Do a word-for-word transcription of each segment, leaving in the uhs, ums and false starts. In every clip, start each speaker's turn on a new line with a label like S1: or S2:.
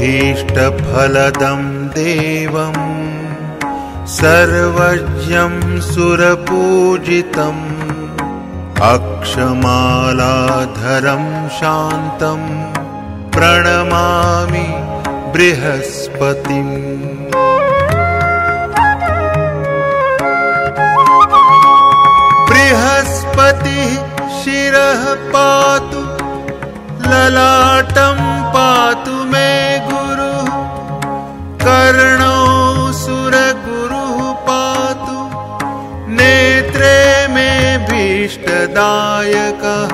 S1: अभीष्टफलदं देवं सर्वज्ञं सुरपूजितम् अक्षमालाधरं शान्तं प्रणमामि बृहस्पतिम्। बृहस्पतिः शिरः पातु ललाटं पातु मे गुरुः कर्णौ सुरगुरुः पातु नेत्रे मे भीष्टदायकः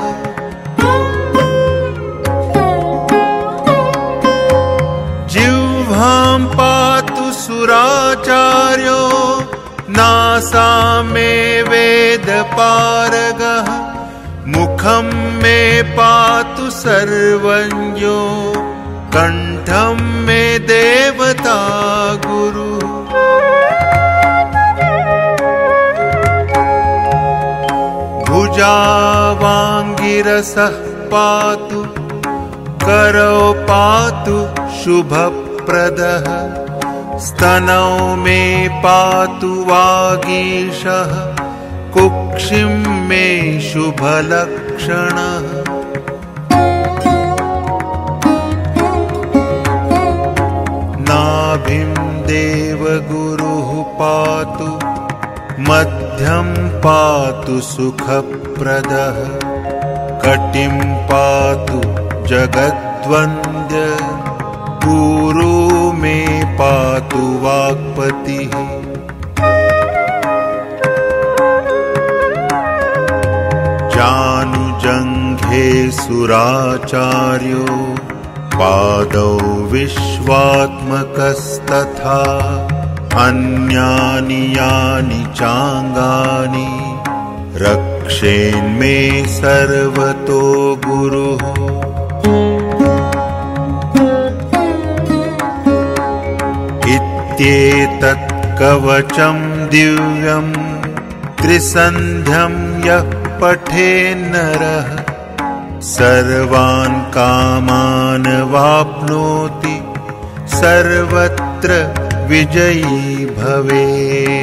S1: जिह्वां पातु सुराचार्यो नासां मे वेदपारगः मुखं मे पातु सर्वज्ञो कंठं मे देवता गुरु। भुजावाङ्गिरसः पातु करौ पातु शुभप्रदः स्तनौ मे पातु वागीशः कुक्षिं मे शुभलक्षणः। नाभिं देवगुरुः पातु मध्यं पातु सुखप्रदः कटिं पातु जगद्वन्द्य गुरु मे पातु वाक्पतिः। जानुजङ्घे सुराचार्यो पादौ विश्वात्मकस्तथा अन्यानि यानि चाङ्गानि रक्षेन्मे सर्वतो गुरुः। इत्येतत् कवचं दिव्यं त्रिसन्ध्यं यः पठेन्नरः सर्वान् कामान् वाप्नोति सर्वत्र विजयी भवेत्।